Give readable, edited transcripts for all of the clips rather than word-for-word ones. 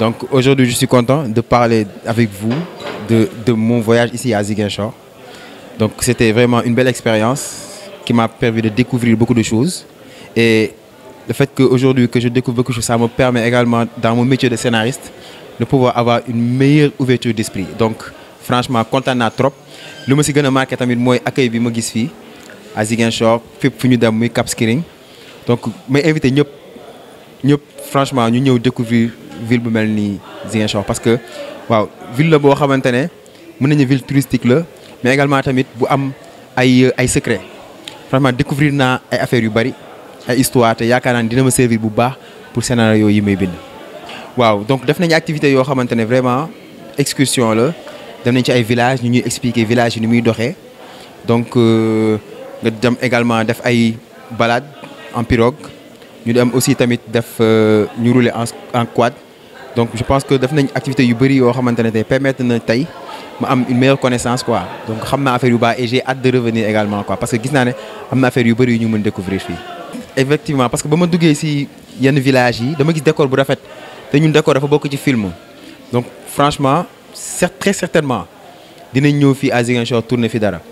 Donc aujourd'hui, je suis content de parler avec vous de mon voyage ici à Ziguinchor. Donc c'était vraiment une belle expérience qui m'a permis de découvrir beaucoup de choses. Et le fait qu'aujourd'hui que je découvre beaucoup de choses, ça me permet également, dans mon métier de scénariste, de pouvoir avoir une meilleure ouverture d'esprit. Donc franchement, content naa trop. Lu ma si gën a marqué tamit mooy accueil bi ma gis fii à Ziguinchor fépp fu ñu dem muy Cap Skirring. Donc may invité ñëpp franchement ñu ñëw découvrir ville bu mel ni Ziguinchor parce que waaw ville la boo xamante ne mën nañu ville touristique la mais également tamit bu am ay secret. Franchement découvrir naa ay affaires yu bari ay histoire te yaakaar naa ne dina ma servir bu baax pour scénario yi may bind. waaw donc def nañu activité yoo xamante ne vraiment excursion la dem nañ ci ay villages ñu ñuy expliquer village yi ni muy doxee donc nga dem également def ay balades en pirogue ñu dem aussi tamit def ñu rouler en quad. Donc je pense que def nañ activité yu bari yoo xamante ne tey permettre na tey ma am une meilleure connaissance quoi donc xam naa affaire yu baax et j'ai hâte de revenir également quoi parce que gis naa ne am na affaire yu bari yu ñu mën découvrir fii. Effectivement parce que ba ma duggee ci yenn villages yi dama gis décor bu rafet te ñun décor dafa bokk ci film donc franchement très certainement dinañ ñëw fii à Ziguinchor tourner fi dara.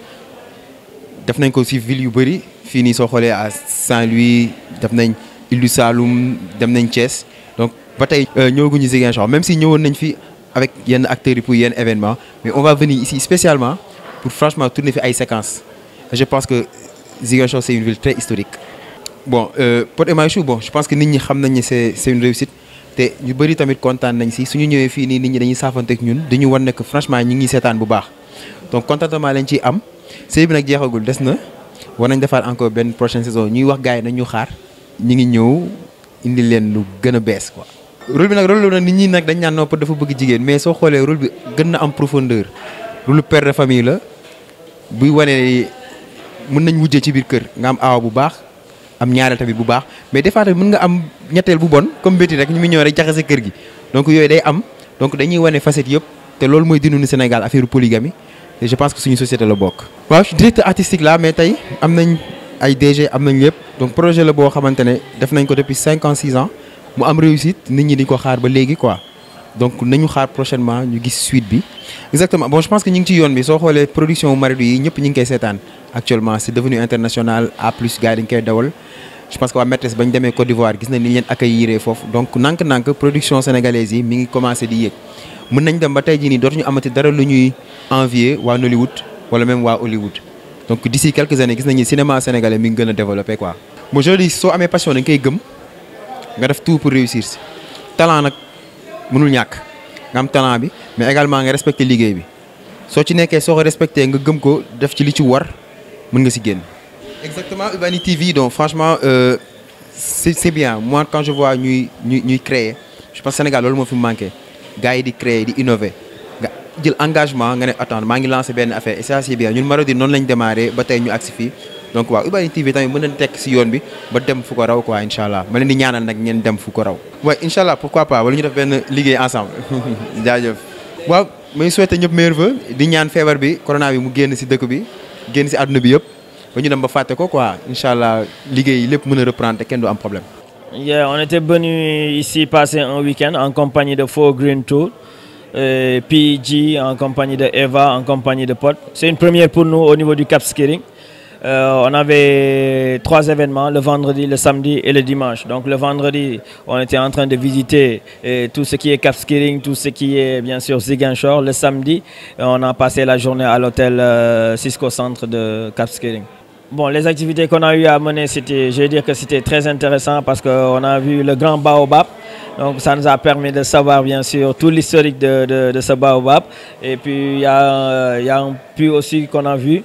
def nañ ko ci ville yu bari fii nii soo xoolee à Saint-Louis def nañ Île du Saloum dem nañ Thiès donc ba tey ñëwaguñu Ziguinchor même si ñëwoon nañ fi avec yenn acteurs yi pour yenn événement mais on va venir ici spécialement pour franchement tourner fi ay séquences et je pense que Ziguinchor c'est une ville très historique. Bon Pod et Marichou bon je pense que nit ñi xam nañ ne c'est une réussite te ñu bëri tamit kontaan nañ si suñu ñëwee fii nii nit ñi dañuy saafanteeg ñun dañu wan ne que franchement ñi ngi seetaan bu baax donc contentement lañ ciy am série bi nag jeexagul des na war nañ defaat encore benn prochaine saison ñuy wax gars yi nañ ñu xaar ñi ngi ñëw indi leen lu gën a bees quoi. rôle bi nag rôle la nit ñi nag dañ naan non dafa bëgg jigéen mais soo xoolee rôle bi gën na am profondeur rôle père de famille la buy wane mën nañ wujjee ci biir kër nga am aawa bu baax am ñaareel tamit bu baax mais des fois tamit mën nga am ñetteel bu bon comme Betty rek ñu muy ñëw rek jaxase kër gi donc yooyu day am donc dañuy wane facette yëpp te loolu mooy dinu Sénégal affaire polygamie et je pense que suñu société la bokk. waaw je suis directeur artistique là mais tey am nañ ay DG am nañ lépp donc projet la boo xamante ne def nañ ko depuis 5 ans 6 ans mu am réussite nit ñi di ko xaar ba léegi quoi donc nañu xaar prochainement ñu gis suite bi. exactement bon je pense que ñu ngi ci yoon bi soo xoolee production Marietou yi ñëpp ñu ngi koy seetaan actuellement c'est devenu international à plus gars yi dañu koy dawal je pense que waa maîtresse bañ demee Côte d'Ivoire gis nañ ni leen accueillir foofu donc nank production sénégalaise yi mi ngi commencé di yéeg mën nañ dem ba tey jii nii dootuñu amati dara lu ñuy envier waa Nollywood wala même waa Hollywood donc d'ici quelques années gis nañu cinéma sénégalais mi ngi gën a développé quoi. bon je dis soo amee passion dañ koy gëm nga def tout pour réussir si talent nag mënul ñàkk nga am talent bi mais également nga respecté liggéey bi soo ci nekkee soo ko respecté nga gëm ko def ci li ci war mën nga si génn. exactement Urbani TV donc franchement c'est bien moi quand je vois ñuy créer je pense Sénégal loolu moo fi manqué gars yi di créer di innover nga jël engagement nga ne attends maa ngi lancé benn affaire et ça c'est bien ñun Marodi noonu lañ démarré ba tey ñu agsi fii donc waaw Urbani TV tamit mën nañ tekk si yoon bi ba dem fu ko raw quoi incha allah ma leen di ñaanal nag ngeen dem fu ko raw. waaw incha allah pourquoi pas wala ñu def benn liggéey ensemble jaajëf. waaw may souhaiter ñëpp meilleurs vœux di ñaan feebar bi corona bi mu génn si dëkk bi génn si àdduna bi yëpp ba ñu dem ba fàtte ko quoi incha allah liggéey lépp mën a reprendre te kenn du am problème. Yeah, on était venu ici passer un week-end en compagnie de Four Green Tour, PG en compagnie de Eva, en compagnie de Pod. C'est une première pour nous au niveau du Cap Skirring. On avait 3 événements, le vendredi, le samedi et le dimanche. Donc le vendredi, on était en train de visiter tout ce qui est Cap Skirring, tout ce qui est bien sûr Ziguinchor. Le samedi, on a passé la journée à l'hôtel Cisco Centre de Cap Skirring. Bon, les activités qu'on a eu à mener, je vais dire que c'était très intéressant parce qu'on a vu le grand baobab. Donc ça nous a permis de savoir bien sûr tout l'historique de ce baobab. Et puis il y a un puits aussi qu'on a vu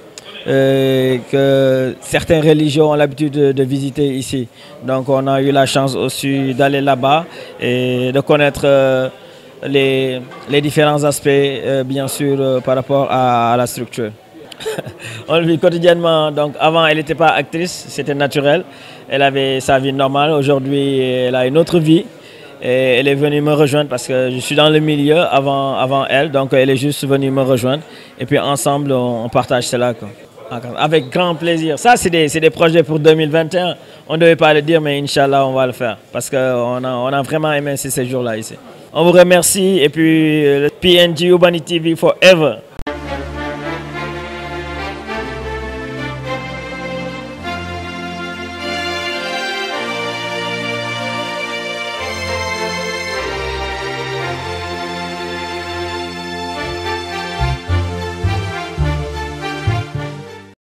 que certaines religions ont l'habitude de visiter ici. Donc on a eu la chance aussi d'aller là-bas et de connaître les différents aspects bien sûr par rapport à la structure. On le vit quotidiennement. Donc avant, elle n'était pas actrice, c'était naturel. Elle avait sa vie normale. Aujourd'hui, elle a une autre vie. Et elle est venue me rejoindre parce que je suis dans le milieu avant elle. Donc elle est juste venue me rejoindre. Et puis ensemble, on partage cela, quoi. Avec grand plaisir. Ça, c'est des projets pour 2021. On ne devait pas le dire, mais Inch'Allah, on va le faire. Parce qu'on a vraiment aimé ces jours-là ici. On vous remercie et puis PNG Urbanity TV forever.